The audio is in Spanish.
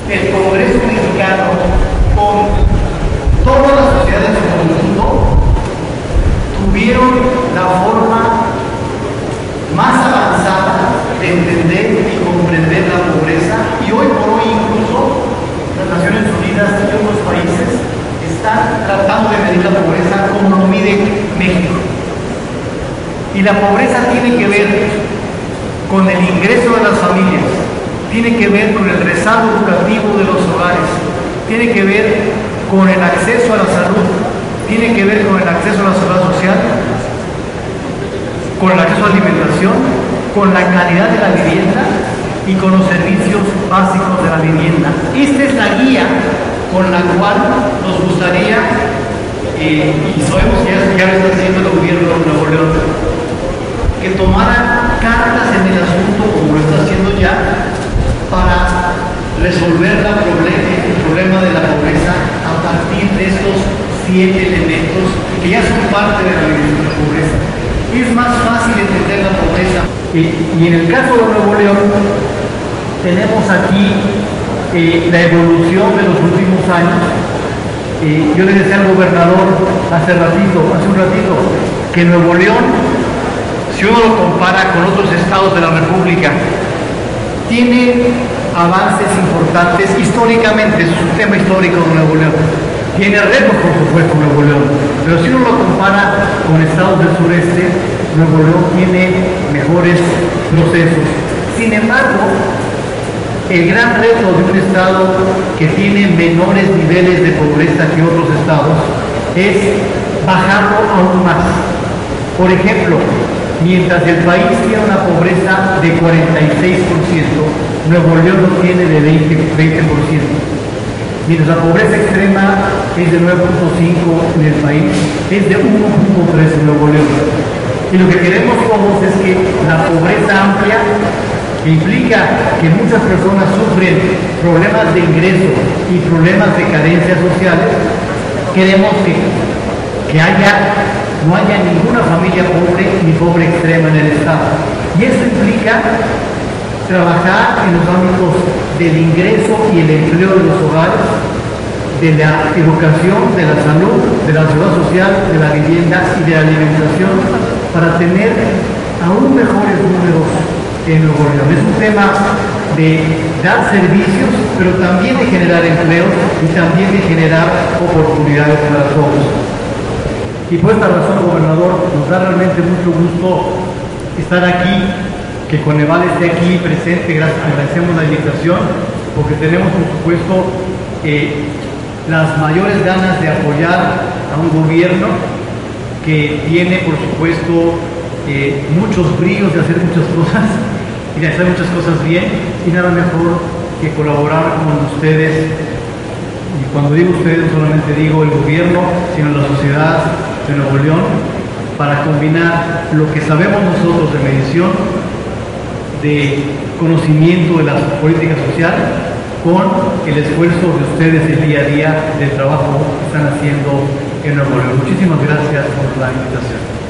el Congreso mexicano, con todas las sociedades del mundo, tuvieron la forma más avanzada de entender y comprender la pobreza, y hoy por hoy incluso las Naciones Unidas y otros países están tratando de medir la pobreza como lo mide México. Y la pobreza tiene que ver con el ingreso de las familias, tiene que ver con el rezago educativo de los hogares, tiene que ver con el acceso a la salud, tiene que ver con el acceso a la seguridad social, con el acceso a la alimentación, con la calidad de la vivienda y con los servicios básicos de la vivienda. Esta es la guía con la cual nos gustaría, y sabemos que ya lo está haciendo el gobierno de Nuevo León, que tomara cartas en el asunto, como lo está haciendo ya, para resolver el problema de la pobreza a partir de estos 7 elementos que ya son parte de la pobreza. Es más fácil entender la pobreza. Y en el caso de Nuevo León, tenemos aquí la evolución de los últimos años. Yo le decía al gobernador hace un ratito, que Nuevo León, si uno lo compara con otros estados de la República, tiene avances importantes históricamente. Es un tema histórico de Nuevo León. Tiene retos, por supuesto, Nuevo León, pero si uno lo compara con estados del sureste, Nuevo León tiene mejores procesos. Sin embargo, el gran reto de un estado que tiene menores niveles de pobreza que otros estados es bajarlo aún más. Por ejemplo, mientras el país tiene una pobreza de 46%, Nuevo León lo tiene de 20%. Mientras la pobreza extrema es de 9.5 en el país, es de 1.3 en Nuevo León. Y lo que queremos todos es que la pobreza amplia, que implica que muchas personas sufren problemas de ingreso y problemas de carencias sociales, queremos que no haya ninguna familia pobre ni pobre extrema en el Estado. Y eso implica trabajar en los ámbitos del ingreso y el empleo de los hogares, de la educación, de la salud, de la seguridad social, de la vivienda y de la alimentación, para tener aún mejores números en Nuevo León. Es un tema de dar servicios, pero también de generar empleos y también de generar oportunidades para todos. Y por esta razón, gobernador, nos da realmente mucho gusto estar aquí, que Coneval esté aquí presente. Agradecemos la invitación, porque tenemos, por supuesto, las mayores ganas de apoyar a un gobierno que tiene, por supuesto, muchos bríos de hacer muchas cosas y de hacer muchas cosas bien, y nada mejor que colaborar con ustedes. Y cuando digo ustedes, no solamente digo el gobierno, sino la sociedad de Nuevo León, para combinar lo que sabemos nosotros de medición, de conocimiento de la política social, con el esfuerzo de ustedes el día a día del trabajo que están haciendo en Nuevo León. Muchísimas gracias por la invitación.